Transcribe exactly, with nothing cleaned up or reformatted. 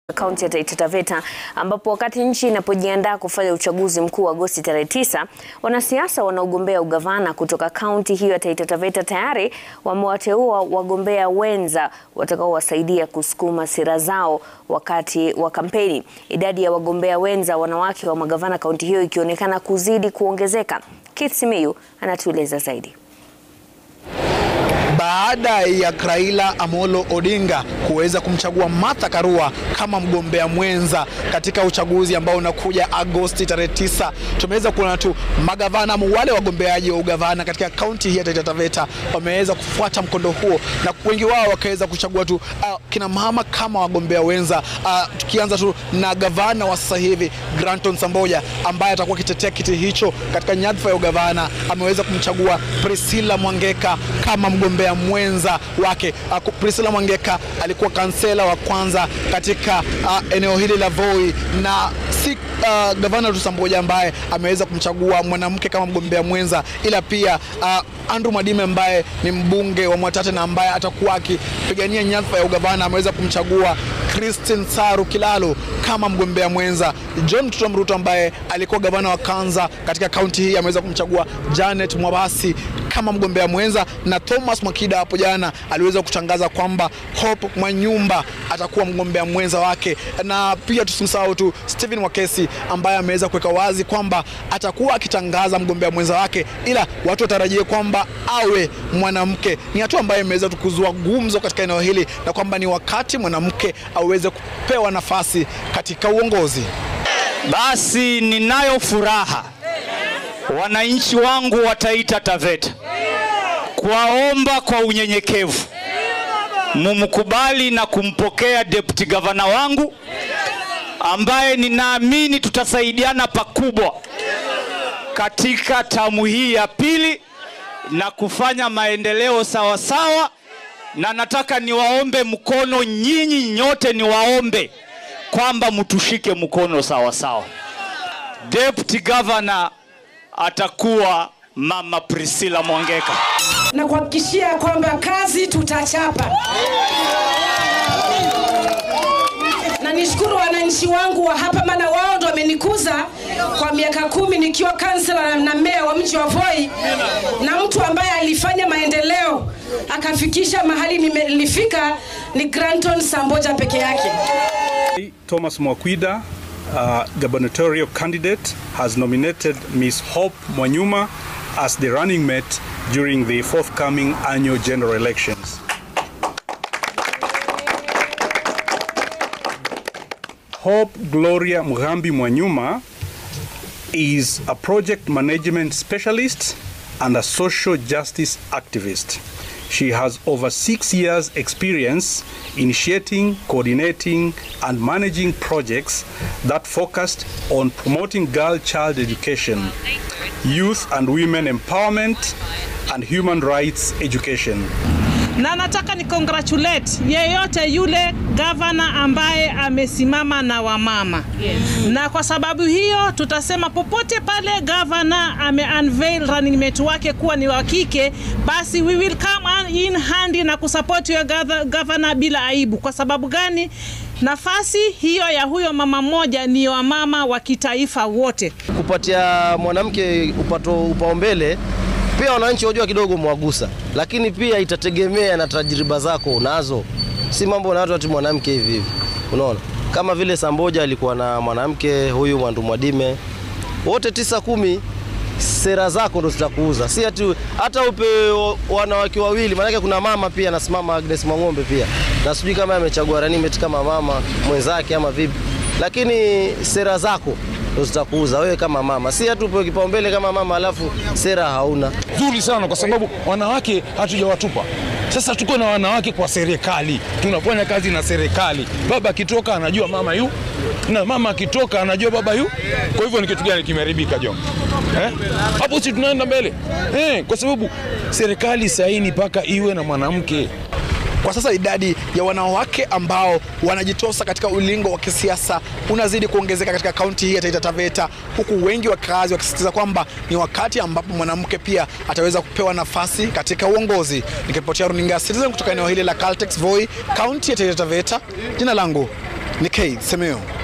Kaunti ya Taita Taveta, ambapo wakati nchi inapojiandaa kufanya uchaguzi mkuu Agosti tarehe tisa, wanasiasa wanaogombea ugavana kutoka kaunti hiyo ya Taita Taveta tayari wamewateua wagombea wenza watakaowasaidia kusukuma sera zao wakati wa kampeni. Idadi ya wagombea wenza wanawake wa magavana kaunti hiyo ikionekana kuzidi kuongezeka. Keith Simiyu anatueleza zaidi. Baada ya Raila Amolo Odinga kuweza kumchagua Martha Karua kama mgombea mwenza katika uchaguzi ambao unakuja Agosti tarehe tisa, tumeweza kuona tu magavana wale wagombeaji wa ugavana katika kaunti hii ya Taita Taveta wameweza kufuata mkondo huo, na wengi wao wakaweza kuchagua tu uh, kina mama kama wagombea wenza. Uh, tukianza tu na gavana wa sasa hivi Granton Samboja ambaye atakuwa kitetea kiti hicho katika nyadhifa ya ugavana, ameweza kumchagua Priscilla Mwangeka kama mgombea mwenza wake. Uh, Priscilla Mwangeka alikuwa kansela wa kwanza katika uh, eneo hili la Voi, na si uh, gavana Samboja ambaye ameweza kumchagua mwanamke kama mgombea mwenza, ila pia uh, Andrew Mwadime ambaye ni mbunge wa Mwatate na ambaye atakuwa akipigania nyadhifa ya ugavana ameweza kumchagua Christine Saru Kilalo kama mgombea mwenza. John Mruto ambaye alikuwa gavana wa Kanza katika kaunti hii ameweza kumchagua Janet Mwabasi kama mgombea mwenza, na Thomas Mwakida hapo jana aliweza kutangaza kwamba Hope Mwanyumba atakuwa mgombea mwenza wake. Na pia tusimsahau tu Stephen Wakesi ambaye ameweza kuweka wazi kwamba atakuwa akitangaza mgombea mwenza wake, ila watu watarajie kwamba awe mwanamke. Ni hatua ambayo imeweza kuzua gumzo katika eneo hili, na kwamba ni wakati mwanamke aweze kupewa nafasi katika uongozi. Basi ninayo furaha wananchi wangu wa Taita Taveta kuwaomba kwa unyenyekevu mumkubali na kumpokea deputy governor wangu ambaye ninaamini tutasaidiana pakubwa katika tamu hii ya pili na kufanya maendeleo sawa sawa. Na nataka niwaombe mkono, nyinyi nyote niwaombe kwamba mtushike mkono sawa sawa. Deputy governor atakuwa Mama Priscilla Mwangeka, na kuhakikishia kwamba kazi tutachapa. Na nishukuru wananchi wangu wa hapa, maana wao ndio wamenikuza kwa miaka kumi nikiwa kansela na meya wa mji wa Voi, na mtu ambaye alifanya maendeleo akafikisha mahali nimelifika ni Granton Samboja peke yake. Thomas Mwakwida, uh, gubernatorial candidate, has nominated Miss Hope Mwanyuma as the running mate during the forthcoming annual general elections. Hope Gloria Mugambi Mwanyuma is a project management specialist and a social justice activist. She has over six years experience initiating, coordinating, and managing projects that focused on promoting girl-child education, youth and women empowerment, and human rights education. Na nataka ni congratulate yeyote yule governor ambaye amesimama na wamama. Yes. Na kwa sababu hiyo tutasema popote pale governor ame unveil running mate wake kuwa ni wa kike, basi we will come in handy na kusupport your governor bila aibu. Kwa sababu gani? Nafasi hiyo ya huyo mama mmoja ni wa mama wa kitaifa wote. Kupatia mwanamke upato upaombele pia wananchi wajua kidogo mwagusa, lakini pia itategemea na tajriba zako unazo. Si mambo na watu ati mwanamke hivi hivi. Unaona? Kama vile Samboja alikuwa na mwanamke, huyu Andrew Mwadime, wote tisa kumi, sera zako ndo zitakuuza. Si ati hata upe wanawake wawili, maana kuna mama pia anasimama Agnes Mwangombe pia. Na sijui kama amechagua running mate kama mama mwenzake ama vipi. Lakini sera zako ndo zitakuuza wewe kama mama. Si ati upe kipaumbele kama mama alafu sera hauna. Nzuri sana kwa sababu wanawake hatujawatupa. Sasa tuko na wanawake kwa serikali. Tunafanya kazi na serikali. Baba akitoka anajua mama yu, na mama akitoka anajua baba yu. Kwa hivyo ni kitu gani kimeharibika John? Eh? Hapo si tunaenda mbele. Eh, kwa sababu serikali saini paka iwe na mwanamke. Kwa sasa idadi ya wanawake ambao wanajitosa katika ulingo wa kisiasa unazidi kuongezeka katika kaunti hii ya Taita Taveta, huku wengi wakazi wakisisitiza kwamba ni wakati ambapo mwanamke pia ataweza kupewa nafasi katika uongozi. Nikiripotia runinga Citizen kutoka eneo hili la Caltex Voi, kaunti ya Taita Taveta, jina langu Ni K Semeo.